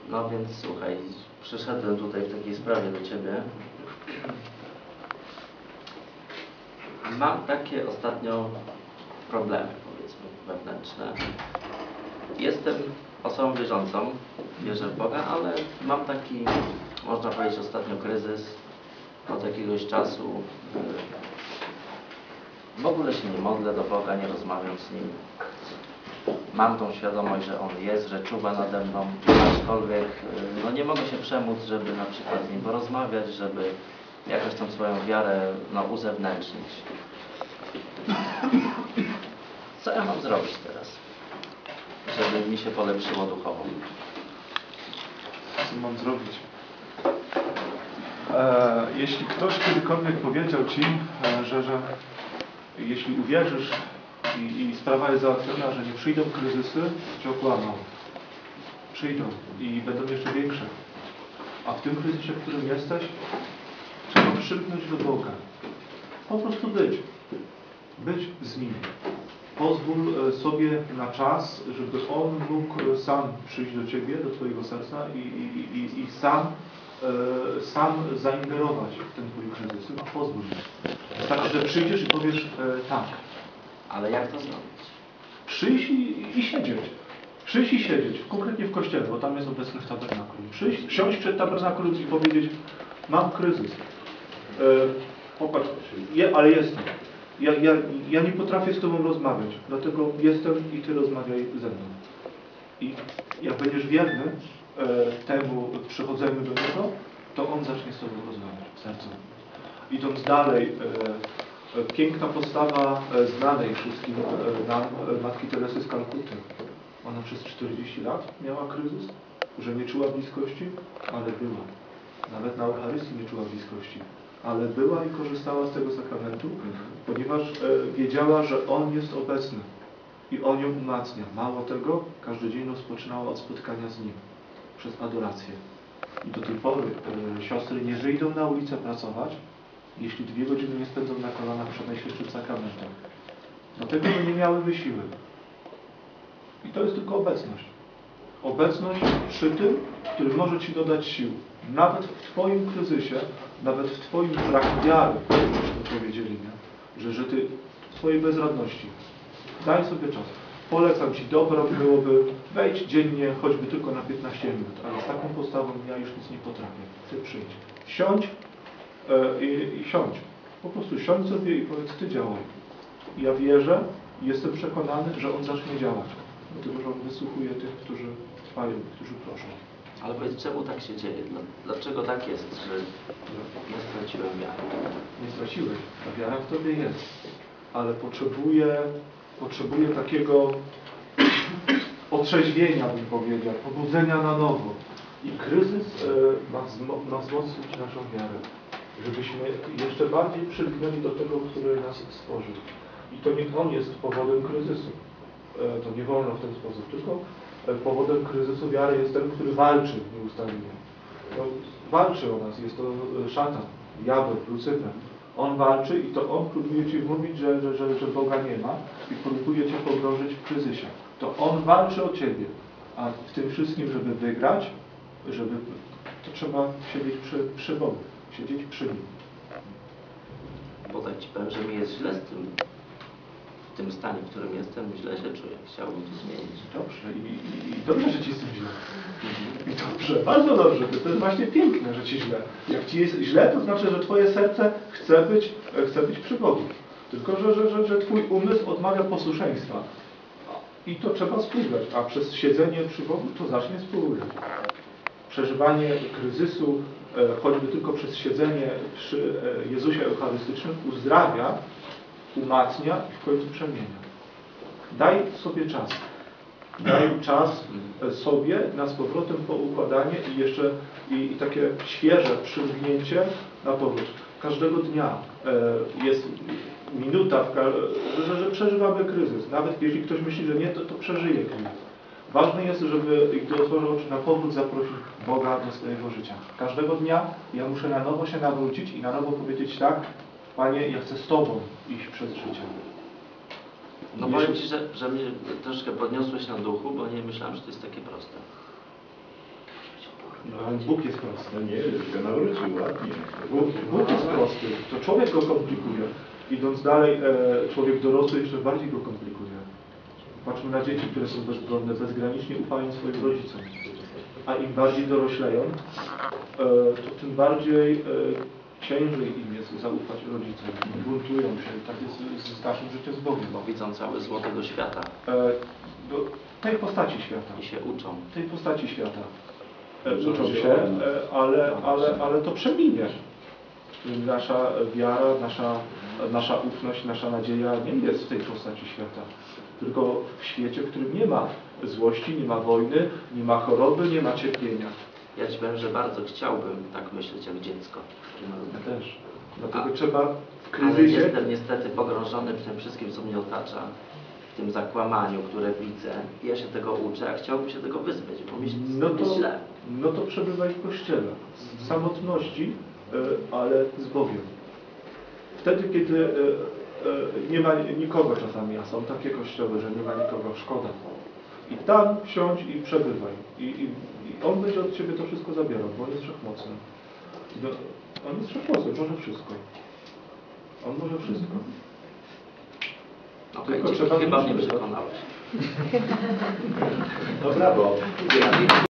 No więc słuchaj, przyszedłem tutaj w takiej sprawie do Ciebie. Mam takie ostatnio problemy, powiedzmy, wewnętrzne. Jestem osobą wierzącą, wierzę w Boga, ale mam taki, można powiedzieć, ostatnio kryzys. Od jakiegoś czasu w ogóle się nie modlę do Boga, nie rozmawiam z Nim. Mam tą świadomość, że On jest, że czuwa nade mną, aczkolwiek no nie mogę się przemóc, żeby na przykład z Nim porozmawiać, żeby jakoś tą swoją wiarę uzewnętrznić. Co ja mam zrobić teraz, żeby mi się polepszyło duchowo? Co mam zrobić? Jeśli ktoś kiedykolwiek powiedział Ci, że jeśli uwierzysz i sprawa jest załatwiona, że nie przyjdą kryzysy, to Cię okłamał. Przyjdą i będą jeszcze większe. A w tym kryzysie, w którym jesteś, trzeba przylgnąć do Boga. Po prostu być. Być z Nim. Pozwól sobie na czas, żeby On mógł sam przyjść do Ciebie, do Twojego serca i sam zaingerować w ten Twój kryzys. Pozwól. Tak, że przyjdziesz i powiesz tak. Ale jak to zrobić? Przyjść i siedzieć. Przyjść i siedzieć. Konkretnie w kościele, bo tam jest obecny w tabernakulum. Przyjść, siąść przed tabernakulum i powiedzieć: mam kryzys. Popatrz, ale jestem. Ja nie potrafię z Tobą rozmawiać, dlatego jestem i Ty rozmawiaj ze mną. I jak będziesz wierny temu przychodzeniu do Niego, to On zacznie z Tobą rozmawiać w sercu. Idąc dalej, piękna postawa znanej wszystkim nam Matki Teresy z Kalkuty. Ona przez 40 lat miała kryzys, że nie czuła bliskości, ale była. Nawet na Eucharystii nie czuła bliskości. Ale była i korzystała z tego sakramentu, ponieważ wiedziała, że On jest obecny i On ją umacnia. Mało tego, każdy dzień rozpoczynała od spotkania z Nim przez adorację. I do tej pory siostry nie wyjdą na ulicę pracować, jeśli 2 godziny nie spędzą na kolanach przed Najświętszym Sakramentem. Dlatego, że nie miałyby siły. I to jest tylko obecność. Obecność przy tym, który może Ci dodać sił. Nawet w Twoim kryzysie, nawet w Twoim braku wiary, żeśmy powiedzieli, nie? Że Ty w Twojej bezradności. Daj sobie czas. Polecam Ci, dobro byłoby, wejdź dziennie, choćby tylko na 15 minut, ale z taką postawą ja już nic nie potrafię. Ty przyjdź. Siądź i siądź. Po prostu siądź sobie i powiedz: Ty działaj. Ja wierzę i jestem przekonany, że On zacznie działać. Dlatego, że On wysłuchuje tych, którzy trwają, którzy proszą. Ale powiedz, czemu tak się dzieje? Dlaczego tak jest, że nie straciłem wiary? Nie straciłeś. Ta wiara w Tobie jest. Ale potrzebuje takiego otrzeźwienia, bym powiedział, pobudzenia na nowo. I kryzys ma wzmocnić naszą wiarę. Żebyśmy jeszcze bardziej przylgnęli do tego, który nas stworzył. I to nie On jest powodem kryzysu. To nie wolno w ten sposób. Tylko powodem kryzysu wiary jest ten, który walczy nieustannie. No, walczy o nas. Jest to szatan, diabeł, Lucyfer. On walczy i to On próbuje Ci wmówić, że Boga nie ma i próbuje Cię pogrążyć w kryzysie. To On walczy o Ciebie. A w tym wszystkim, żeby wygrać, to trzeba siedzieć przy Bogu. Siedzieć przy Nim. Bo tak Ci powiem, że mi jest źle w tym stanie, w którym jestem, źle się czuję. Chciałbym to zmienić. Dobrze. I dobrze, że Ci jest źle. I dobrze, bardzo dobrze. To jest właśnie piękne, że Ci źle. Jak Ci jest źle, to znaczy, że Twoje serce chce być przy Bogu. Tylko, że Twój umysł odmawia posłuszeństwa. I to trzeba spróbować. A przez siedzenie przy Bogu to zacznie spróbować. Przeżywanie kryzysu, choćby tylko przez siedzenie przy Jezusie Eucharystycznym, uzdrawia, umacnia i w końcu przemienia. Daj sobie czas. Daj czas sobie na z powrotem poukładanie i jeszcze i takie świeże przylgnięcie na powrót. Każdego dnia jest minuta, że przeżywamy kryzys. Nawet jeśli ktoś myśli, że nie, to przeżyje kryzys. Ważne jest, żeby, gdy otworzę oczy, na powrót zaprosić Boga do swojego życia. Każdego dnia ja muszę na nowo się nawrócić i na nowo powiedzieć: tak, Panie, ja chcę z Tobą iść przez życie. No powiem Ci, że mnie troszkę podniosłeś na duchu, bo nie myślałem, że to jest takie proste. No, ale Bóg jest prosty. No nie, tylko nawrócił ładnie. Bóg jest prosty. To człowiek go komplikuje. Idąc dalej, człowiek dorosły jeszcze bardziej go komplikuje. Patrzmy na dzieci, które są bezbronne, bezgranicznie ufają swoim rodzicom. A im bardziej dorośleją, to tym bardziej ciężej im jest zaufać rodzicom. Buntują się. Tak jest z naszym życiem z Bogiem. Bo widzą całe zło tego świata Do tej postaci świata. i się uczą. Tej postaci świata. Uczą się, ale to przeminie. Nasza wiara, nasza ufność, nasza nadzieja nie jest w tej postaci świata. Tylko w świecie, w którym nie ma złości, nie ma wojny, nie ma choroby, nie ma cierpienia. Ja ci powiem, że bardzo chciałbym tak myśleć jak dziecko. Ja też. Dlatego trzeba w Ale kryzysie... jestem niestety pogrążony w tym wszystkim, co mnie otacza. W tym zakłamaniu, które widzę. Ja się tego uczę, a chciałbym się tego wyzbyć, bo mi jest źle. No to przebywaj w Kościele. W samotności, ale z Bogiem. Wtedy, kiedy nie ma nikogo czasami, a są takie kościoły, że nie ma nikogo, szkoda. I tam wsiądź i przebywaj. I On będzie od Ciebie to wszystko zabierał, bo On jest wszechmocny. On jest wszechmocny, może wszystko. On może wszystko. Okej, Tylko trzeba chyba mnie mieć- przekonałeś. No brawo.